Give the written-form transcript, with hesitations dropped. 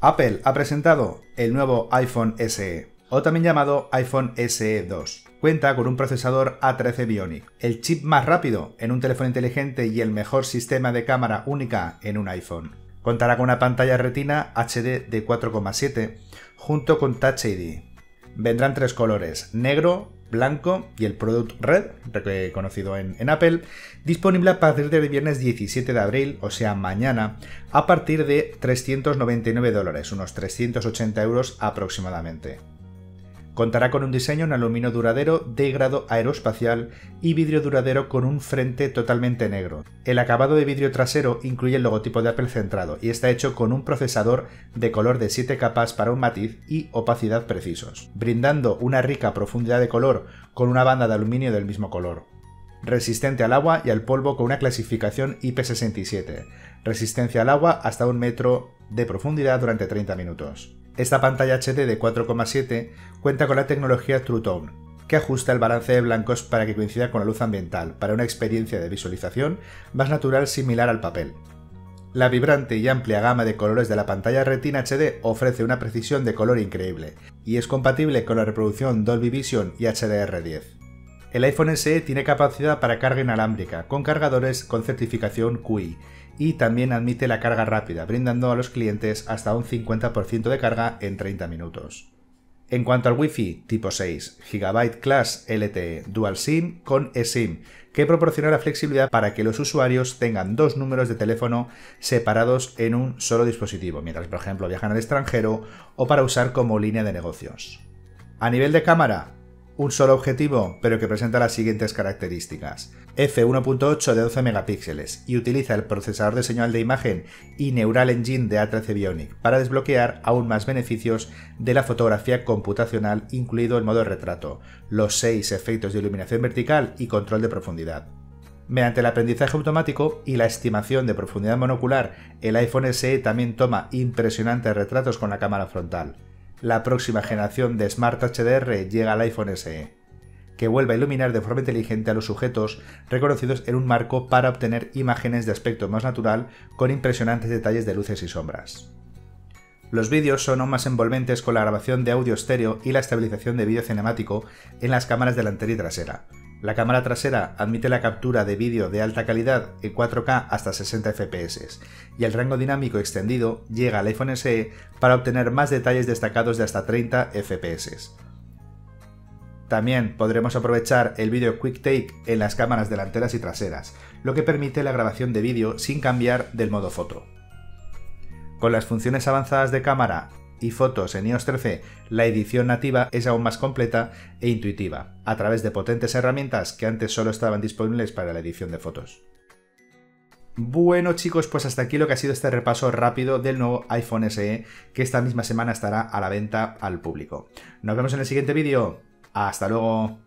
Apple ha presentado el nuevo iPhone SE, o también llamado iPhone SE 2. Cuenta con un procesador A13 Bionic, el chip más rápido en un teléfono inteligente y el mejor sistema de cámara única en un iPhone. Contará con una pantalla Retina HD de 4,7 junto con Touch ID. Vendrán tres colores, negro, blanco y el Product Red, conocido en Apple, disponible a partir del viernes 17 de abril, o sea mañana, a partir de $399, unos 380 euros aproximadamente. Contará con un diseño en aluminio duradero de grado aeroespacial y vidrio duradero con un frente totalmente negro. El acabado de vidrio trasero incluye el logotipo de Apple centrado y está hecho con un procesador de color de 7 capas para un matiz y opacidad precisos, brindando una rica profundidad de color con una banda de aluminio del mismo color. Resistente al agua y al polvo con una clasificación IP67. Resistencia al agua hasta 1 metro de profundidad durante 30 minutos. Esta pantalla HD de 4,7 cuenta con la tecnología True Tone, que ajusta el balance de blancos para que coincida con la luz ambiental, para una experiencia de visualización más natural similar al papel. La vibrante y amplia gama de colores de la pantalla Retina HD ofrece una precisión de color increíble, y es compatible con la reproducción Dolby Vision y HDR10. El iPhone SE tiene capacidad para carga inalámbrica, con cargadores con certificación QI, y también admite la carga rápida, brindando a los clientes hasta un 50% de carga en 30 minutos. En cuanto al Wi-Fi, tipo 6, GB Class LTE Dual SIM con eSIM, que proporciona la flexibilidad para que los usuarios tengan dos números de teléfono separados en un solo dispositivo, mientras por ejemplo viajan al extranjero o para usar como línea de negocios. A nivel de cámara, un solo objetivo, pero que presenta las siguientes características. f1.8 de 12 megapíxeles y utiliza el procesador de señal de imagen y Neural Engine de A13 Bionic para desbloquear aún más beneficios de la fotografía computacional, incluido el modo retrato, los 6 efectos de iluminación vertical y control de profundidad. Mediante el aprendizaje automático y la estimación de profundidad monocular, el iPhone SE también toma impresionantes retratos con la cámara frontal. La próxima generación de Smart HDR llega al iPhone SE, que vuelve a iluminar de forma inteligente a los sujetos reconocidos en un marco para obtener imágenes de aspecto más natural con impresionantes detalles de luces y sombras. Los vídeos son aún más envolventes con la grabación de audio estéreo y la estabilización de vídeo cinemático en las cámaras delantera y trasera. La cámara trasera admite la captura de vídeo de alta calidad en 4K hasta 60 fps, y el rango dinámico extendido llega al iPhone SE para obtener más detalles destacados de hasta 30 fps. También podremos aprovechar el vídeo QuickTake en las cámaras delanteras y traseras, lo que permite la grabación de vídeo sin cambiar del modo foto. Con las funciones avanzadas de cámara y fotos en iOS 13, la edición nativa es aún más completa e intuitiva, a través de potentes herramientas que antes solo estaban disponibles para la edición de fotos. Bueno chicos, pues hasta aquí lo que ha sido este repaso rápido del nuevo iPhone SE, que esta misma semana estará a la venta al público. Nos vemos en el siguiente vídeo. ¡Hasta luego!